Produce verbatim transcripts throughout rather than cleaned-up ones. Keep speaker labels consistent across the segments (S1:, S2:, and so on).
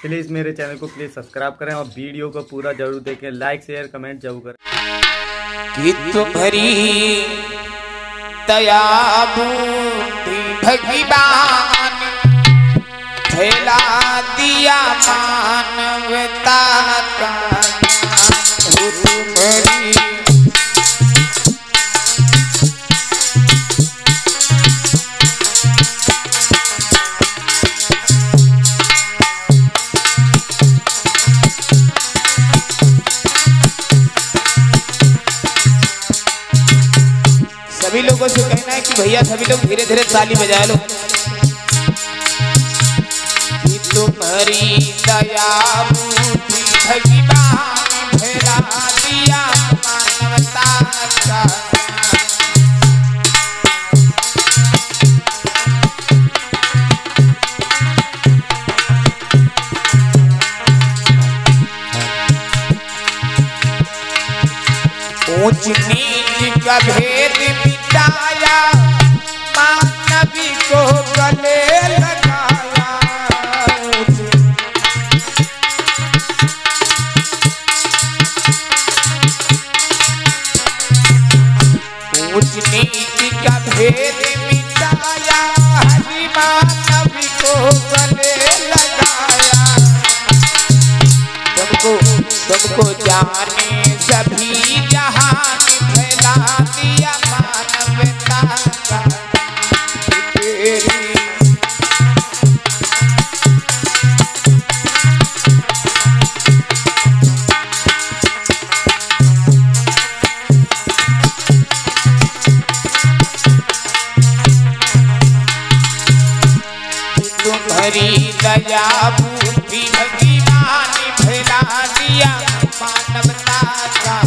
S1: Please मेरे channel को please subscribe करें और वीडियो को पूरा जरूर देखें, लाइक शेयर कमेंट जरूर करें।
S2: कि तुम्हारी दया बुद्धि भगवान फैला दिया मानवता का तुम्हारी। सभी लोगों से कहना है कि भैया सभी लोग धीरे धीरे ताली बजा लो। कि तुम्हारी दया बुद्धि भगवान फैला दिया मानवता का। ऊंच नीच का भेद मिटाया, मानवी को गले लगाया। ऊंच नीच का भेद मिटाया, हरि मानवी को गले लगाया। सबको सबको जाने सभी जहान फैला दिया मानवता का तेरी। तुम्हारी दया बुद्धि भगवान फैला दिया मानवता का।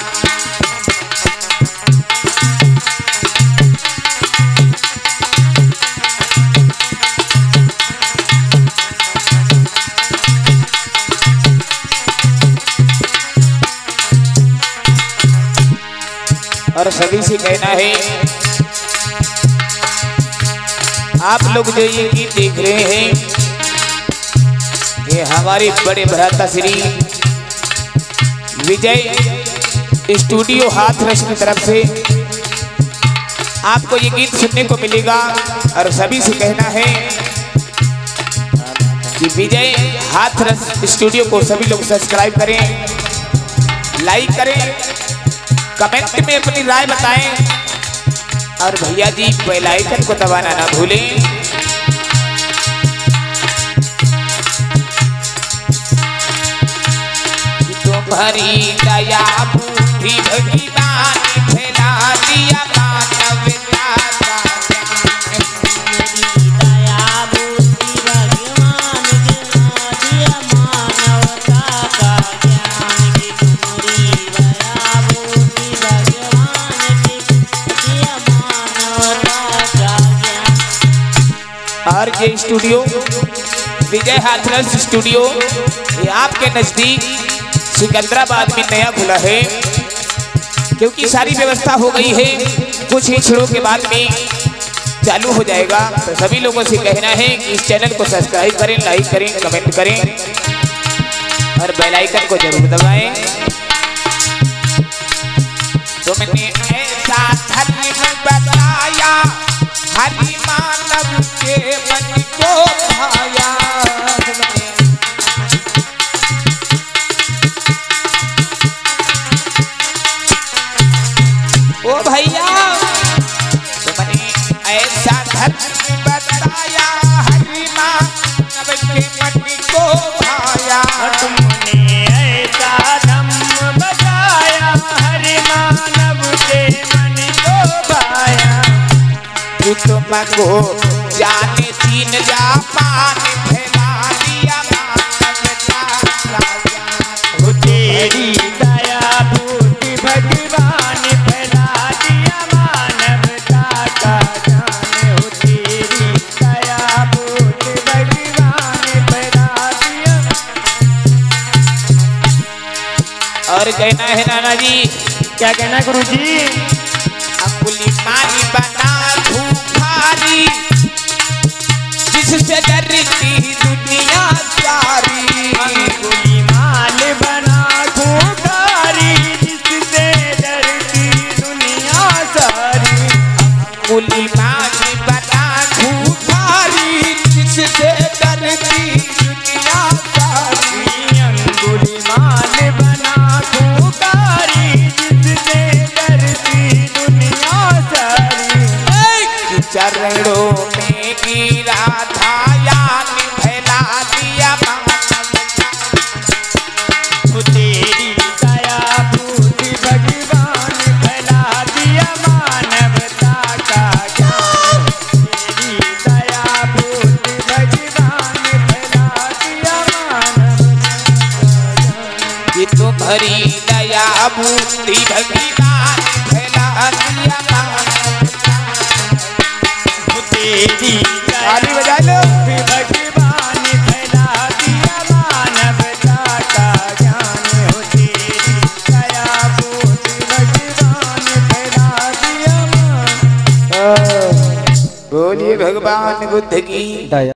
S2: और सभी से कहना है, आप लोग जो ये गीत देख रहे हैं ये हमारे बड़े भ्राता श्री विजय स्टूडियो हाथरस की तरफ से आपको ये गीत सुनने को मिलेगा। और सभी से कहना है कि विजय हाथरस स्टूडियो को सभी लोग सब्सक्राइब करें, लाइक करें, कमेंट में अपनी राय बताएं और भैया जी बेल आइकन को दबाना ना भूलें। तुम्हारी दया बुद्धि भगवान फैला दिया मानवता का।
S3: दया बुद्धि भगवान फैला दिया मानवता का ज्ञान। की तुम्हारी दया बुद्धि भगवान दिया मानवता का ज्ञान।
S2: और ये स्टूडियो विजय हाथरस स्टूडियो ये आपके नजदीक सिकंदराबाद में नया खुला है, क्योंकि सारी व्यवस्था हो गई है, कुछ ही क्षणों के बाद में चालू हो जाएगा। तो सभी लोगों से कहना है कि इस चैनल को सब्सक्राइब करें, लाइक करें, कमेंट करें और बेल आइकन को जरूर दबाएं। तुमने ऐसा धर्म बताया, हरि मानव के मन को भाया। ओ भैया तुमने ऐसा धर्म बताया, हरि मानव के मन को भाया।
S3: तुमने ऐसा धर्म बताया, हरि मानव के मन को भाया।
S2: कि तुमको जाने तीन जापान फैला दिया मानवता का ज्ञान।
S3: तेरी दया बुद्धि भगवान फैला दिया मानवता का ज्ञान। हो तेरी दया बुद्धि भगवान फैला दिया।
S2: और कहना है नाना जी,
S3: क्या कहना गुरु जी?
S2: अंगुली मारी बना भूखारी, जिससे डरती दुनिया सारी। बूटी भगवान फैला दिया मानवता
S3: तेरी
S2: ताली बजा लो
S3: भगवान फैला दिया मानवता का ज्ञान हो तेरी दया बूटी भगवान फैला दिया मान।
S2: बोलिए भगवान बुद्ध की दया।